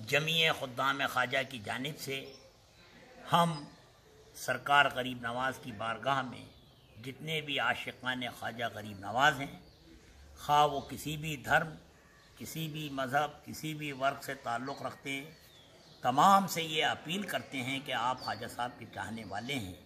जमीय खुद्दाम ख्वाजा की जानिब से हम सरकार गरीब नवाज़ की बारगाह में जितने भी आशिकान ख्वाजा गरीब नवाज़ हैं, खा वो किसी भी धर्म, किसी भी मज़हब, किसी भी वर्ग से ताल्लुक़ रखते हैं, तमाम से ये अपील करते हैं कि आप ख्वाजा साहब के चाहने वाले हैं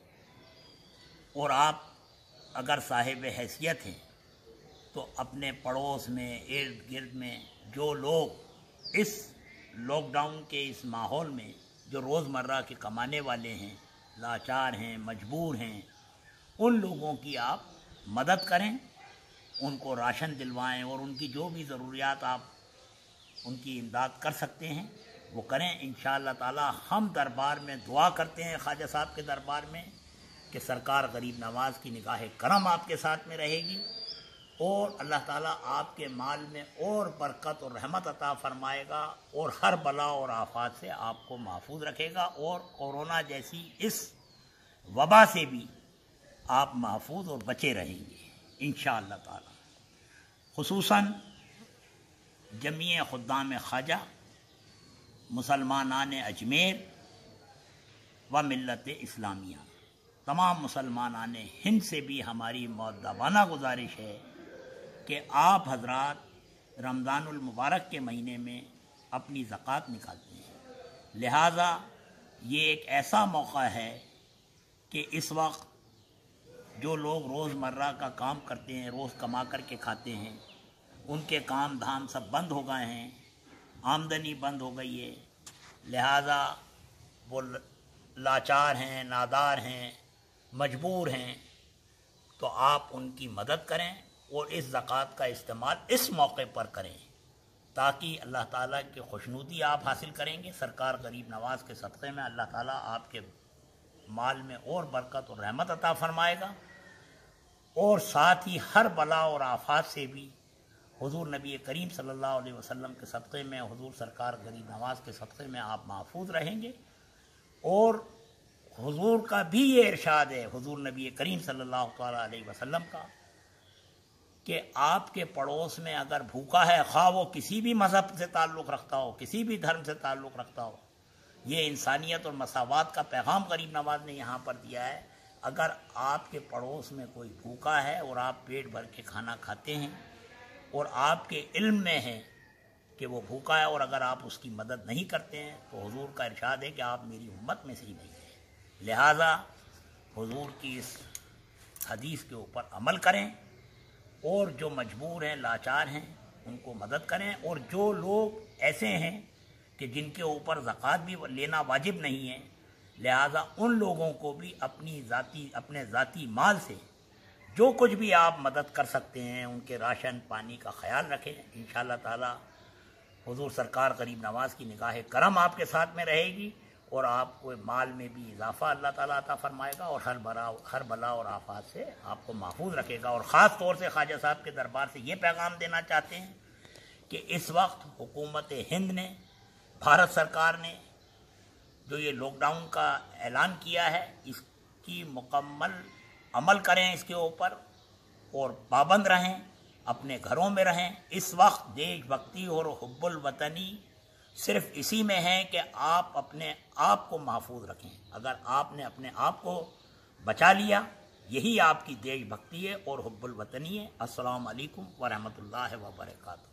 और आप अगर साहिब हैसियत हैं तो अपने पड़ोस में, इर्द गिर्द में जो लोग इस लॉकडाउन के इस माहौल में जो रोज़मर्रा के कमाने वाले हैं, लाचार हैं, मजबूर हैं, उन लोगों की आप मदद करें, उनको राशन दिलवाएं और उनकी जो भी ज़रूरियात आप उनकी इमदाद कर सकते हैं वो करें। इंशाअल्लाह ताला हम दरबार में दुआ करते हैं ख्वाजा साहब के दरबार में कि सरकार गरीब नवाज़ की निगाह करम आपके साथ में रहेगी और अल्लाह ताला आपके माल में और बरकत और रहमत अता फरमाएगा और हर बला और आफात से आपको महफूज रखेगा और कोरोना जैसी इस वबा से भी आप महफूज और बचे रहेंगे इंशाअल्लाह ताला। खुसूसन जमीय खुद्दाम ख्वाजा, मुसलमानान अजमेर व मिल्लत इस्लामिया, तमाम मुसलमानान हिंद से भी हमारी मुअद्दबाना गुजारिश है कि आप हजरात रमज़ानुल मुबारक के महीने में अपनी ज़कात निकालते हैं, लिहाजा ये एक ऐसा मौका है कि इस वक्त जो लोग रोज़मर्रा का काम करते हैं, रोज़ कमा कर के खाते हैं, उनके काम धाम सब बंद हो गए हैं, आमदनी बंद हो गई है, लिहाजा वो लाचार हैं, नादार हैं, मजबूर हैं, तो आप उनकी मदद करें और इस ज़कात का इस्तेमाल इस मौके पर करें ताकि अल्लाह ताला की खुशनुदी आप हासिल करेंगे। सरकार गरीब नवाज़ के सदक़े में अल्लाह ताला आपके माल में और बरकत और रहमत अता फरमाएगा और साथ ही हर बला और आफात से भी हुज़ूर नबी करीम सल्लल्लाहु अलैहि वसल्लम के सदक़े में, हुज़ूर सरकार गरीब नवाज़ के सदक़े में आप महफूज रहेंगे। और हुज़ूर का भी ये इरशाद है, हुज़ूर नबी करीम सल्लल्लाहु अलैहि वसल्लम का, कि आपके पड़ोस में अगर भूखा है, खा वो किसी भी मज़हब से ताल्लुक़ रखता हो, किसी भी धर्म से ताल्लुक़ रखता हो, ये इंसानियत और मसावात का पैगाम गरीब नवाज़ ने यहाँ पर दिया है। अगर आपके पड़ोस में कोई भूखा है और आप पेट भर के खाना खाते हैं और आपके इल्म में है कि वो भूखा है और अगर आप उसकी मदद नहीं करते हैं तो हुजूर का इरशाद है कि आप मेरी उम्मत में से ही नहीं हैं। लिहाजा हुजूर की इस हदीस के ऊपर अमल करें और जो मजबूर हैं, लाचार हैं, उनको मदद करें और जो लोग ऐसे हैं कि जिनके ऊपर ज़कात भी लेना वाजिब नहीं है, लिहाजा उन लोगों को भी अपने ज़ाती माल से जो कुछ भी आप मदद कर सकते हैं, उनके राशन पानी का ख्याल रखें। इंशाअल्लाह ताला हुजूर सरकार गरीब नवाज़ की निगाह करम आपके साथ में रहेगी और आपको माल में भी इजाफ़ा अल्लाह ताला अता फरमाएगा और हर बला और आफात से आपको महफूज रखेगा। और ख़ास तौर से ख्वाजा साहब के दरबार से ये पैगाम देना चाहते हैं कि इस वक्त हुकूमत हिंद ने, भारत सरकार ने जो ये लॉकडाउन का ऐलान किया है, इसकी मुकम्मल अमल करें इसके ऊपर और पाबंद रहें, अपने घरों में रहें। इस वक्त देशभक्ति और हुब्बुल वतनी सिर्फ इसी में है कि आप अपने आप को महफूज रखें। अगर आपने अपने आप को बचा लिया, यही आपकी देशभक्ति है और हुब्बुल वतनी है। अस्सलामु अलैकुम व रहमतुल्लाहि व बरकातहू।